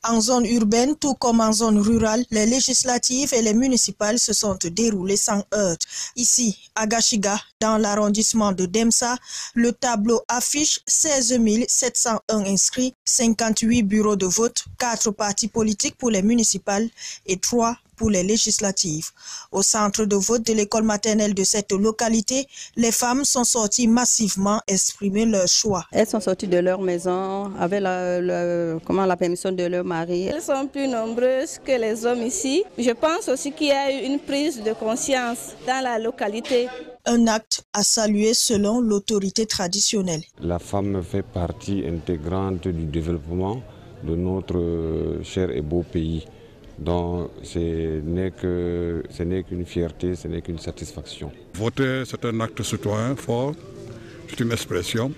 En zone urbaine, tout comme en zone rurale, les législatives et les municipales se sont déroulées sans heurts. Ici, à Gashiga, dans l'arrondissement de Demsa, le tableau affiche 16 701 inscrits, 58 bureaux de vote, 4 partis politiques pour les municipales et 3 pour les législatives. Au centre de vote de l'école maternelle de cette localité, les femmes sont sorties massivement exprimer leur choix. Elles sont sorties de leur maison avec la permission de leur mari. Elles sont plus nombreuses que les hommes ici. Je pense aussi qu'il y a eu une prise de conscience dans la localité. Un acte à saluer selon l'autorité traditionnelle. La femme fait partie intégrante du développement de notre cher et beau pays. Donc ce n'est qu'une fierté, ce n'est qu'une satisfaction. Voter, c'est un acte citoyen fort, c'est une expression.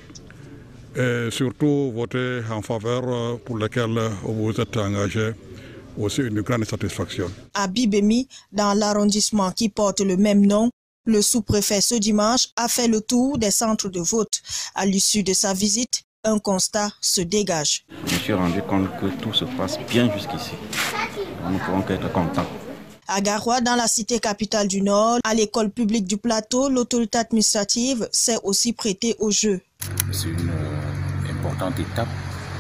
Et surtout voter en faveur pour laquelle vous êtes engagé, aussi une grande satisfaction. À Bibemi, dans l'arrondissement qui porte le même nom, le sous-préfet ce dimanche a fait le tour des centres de vote. À l'issue de sa visite, un constat se dégage. Je me suis rendu compte que tout se passe bien jusqu'ici. Nous ne pouvons qu'être contents. À Garoua, dans la cité capitale du Nord, à l'école publique du plateau, l'autorité administrative s'est aussi prêtée au jeu. C'est une importante étape,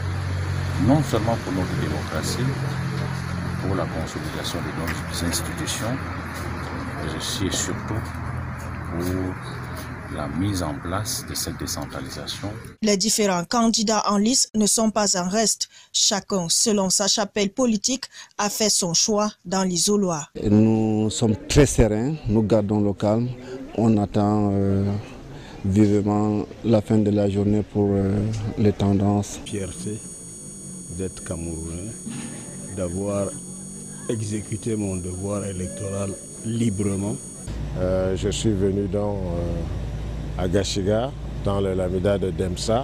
non seulement pour notre démocratie, pour la consolidation de nos institutions, mais aussi et surtout pour la mise en place de cette décentralisation. Les différents candidats en liste ne sont pas en reste. Chacun, selon sa chapelle politique, a fait son choix dans l'isoloir. Nous sommes très sereins, nous gardons le calme. On attend vivement la fin de la journée pour les tendances. Fierté d'être Camerounais, d'avoir exécuté mon devoir électoral librement. Je suis venu donc à Gashiga, dans le Lamida de Demsa,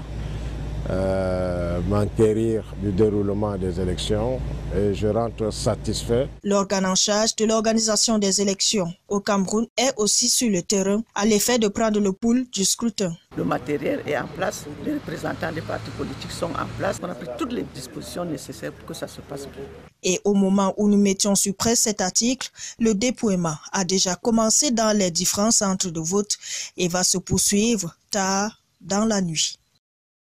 m'enquérir du déroulement des élections et je rentre satisfait. L'organe en charge de l'organisation des élections au Cameroun est aussi sur le terrain à l'effet de prendre le pouls du scrutin. Le matériel est en place, les représentants des partis politiques sont en place. On a pris toutes les dispositions nécessaires pour que ça se passe bien. Et au moment où nous mettions sur presse cet article, le dépouillement a déjà commencé dans les différents centres de vote et va se poursuivre tard dans la nuit.